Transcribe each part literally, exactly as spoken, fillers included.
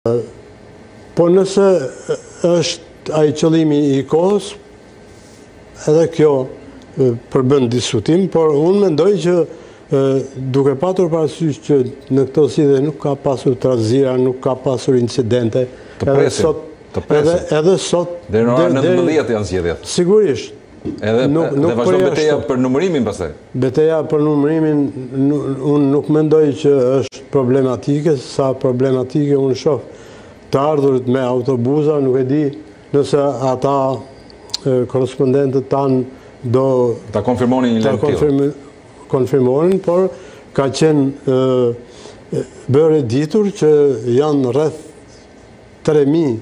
Po nëse është ai qëllimi i kohës, edhe kjo përbën diskutim, por unë mendoj që duke patur parasysh që në këto zgjedhje nuk ka pasur trazira, nuk ka pasur incidente, edhe sot edhe sot deri në orën nëntëmbëdhjetë janë zgjedhjet. Sigurisht. Edhe dhe vazhdon betejë për numërimin pastaj. Betejë për numërimin unë nuk mendoj që është problematike, sa problematike unë shoh të ardhurit me autobusa, nuk e di nëse ata korrespondentët tanë do ta konfirmonin një lajm tillë. Konfirmonin, por ka qenë bërë ditur që janë rreth tre mijë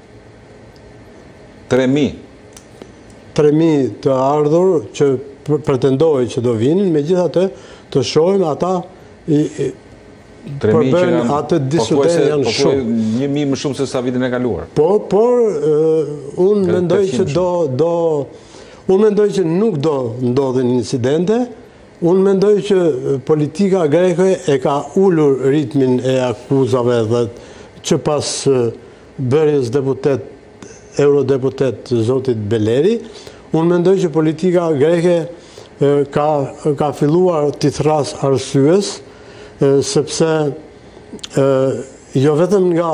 tre mijë të ardhur që pretendojnë që do vinin, megjithatë të shohim ata përbën atë diskutim janë shumë. Një mijë më shumë se sa vitin e kaluar. Po, por unë mendoj që do do unë mendoj që nuk do ndodhin incidente. Unë mendoj që politika greke e ka ullur ritmin e akuzave dhe që pas bërjes deputet, eurodeputet zotit Beleri, unë mendoj që politika greke ka, ka filluar t'i thras arsyes, sepse jo vetëm nga,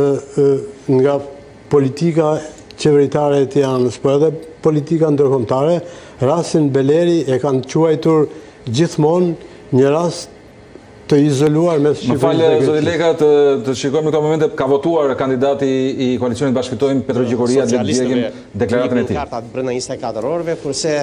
nga politika qeveritare e Tiranës, por edhe politika ndërkombëtare, rastin Beleri e kanë quajtur gjithmonë një rast të izoluar mes Shqipërisë. Më falë, zoti Leka, të, të shikojmë në këto momente, ka votuar kandidati i koalicionit Bashkëfitojmë Petro Gjikoria dhe djegim deklaratën e tij. Kartat brenda njëzet e katër orëve, kurse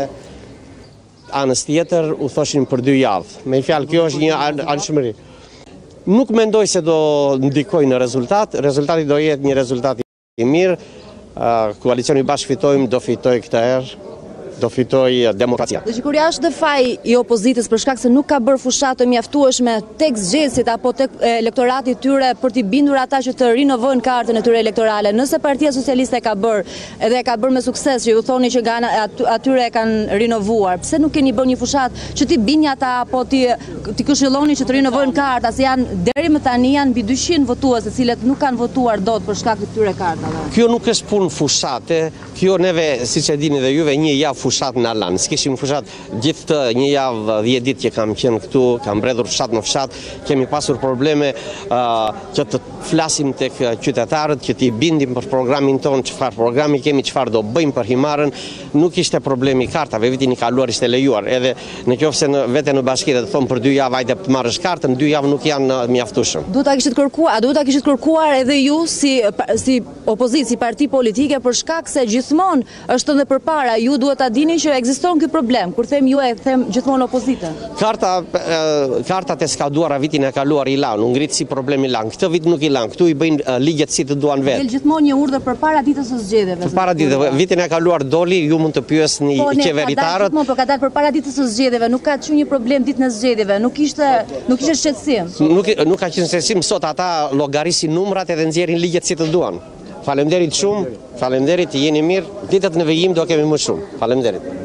anës tjetër u thoshin për dy javë. Me fjalë, kjo është një anshmëri. Nuk mendoj se do ndikoj në rezultat, rezultati do jetë një rezultat i mirë. Koalicioni Bashkëfitojmë do fitoj këtë herë, do fitoj demokracia. Dhe Gjikoria është dhe faj i opozitës për shkak se nuk ka bërë fushat të mjaftueshme tek zgjedhësit apo tek elektorati tyre për t'i bindur ata që të rinovojnë kartën e tyre elektorale. Nëse Partia Socialiste ka bërë edhe e ka bërë me sukses, që ju thoni që atyre e kanë rinovuar, pse nuk keni bërë një fushat që t'i bini ata apo t'i këshilloni që të rinovojnë karta, se janë deri më tani janë mbi dyqind votues, të cilët nuk kanë votuar dot për shkak të këtyre kartave. Kjo nuk është punë fushate, kjo neve, siç e dini dhe juve, një javë fushat në Alan. S'kishim fushat gjithë të një javë dhjetë ditë që kam qenë këtu, kam mbredhur fushat në fushat, kemi pasur probleme uh, që të flasim tek qytetarët, që t'i bindim për programin ton, çfarë programi kemi, çfarë do bëjmë për himarën. Nuk ishte problemi kartave, vitin i kaluar ishte lejuar. Edhe në qoftë se në vete në bashki dhe të thonë për dy javë hajde të marrësh kartën, dy javë nuk janë mjaftueshëm. Duhet ta kishit kërkuar, duhet ta kishit kërkuar edhe ju si si opozitë, si parti politike, për shkak se gjithmonë është edhe përpara, ju duhet ta dini që ekziston ky problem. Kur them ju e them gjithmonë opozitën. Karta kartat e skaduara vitin e kaluar i lanë, u ngrit si problem i lanë. Këtë vit nuk i lanë. Këtu i bëjnë ligjet si të duan vetë. Del gjithmonë një urdhër përpara ditës së zgjedhjeve. Përpara ditës, vitin e kaluar doli, ju mund të pyesni qeveritarët. Po, ka dalë përpara ditës së zgjedhjeve, nuk ka qenë një problem ditën e zgjedhjeve, nuk ishte nuk ishte shqetësim. Nuk nuk ka qenë shqetësim, sot ata llogarisin numrat edhe nxjerrin ligjet si të duan. Faleminderit shumë, faleminderit, jeni mirë. Ditët në vijim do kemi më shumë. Faleminderit.